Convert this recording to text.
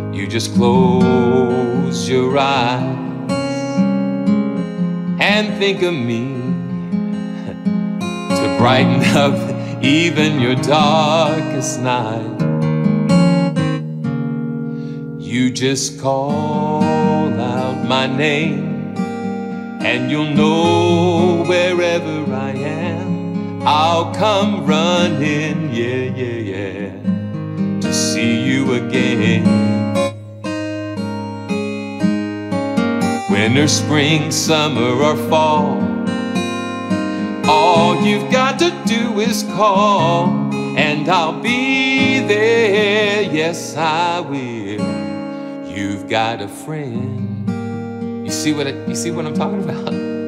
You just close your eyes and think of me to brighten up even your darkest night. You just call out my name, and you'll know wherever I am, I'll come running, yeah, yeah, yeah, to see you again. Winter, spring, summer, or fall, all you've got to do is call, and I'll be there, yes I will. You've got a friend. You see what I'm talking about?